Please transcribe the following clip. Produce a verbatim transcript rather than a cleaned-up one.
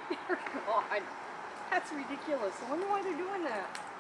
Dear God. That's ridiculous. I wonder why they're doing that.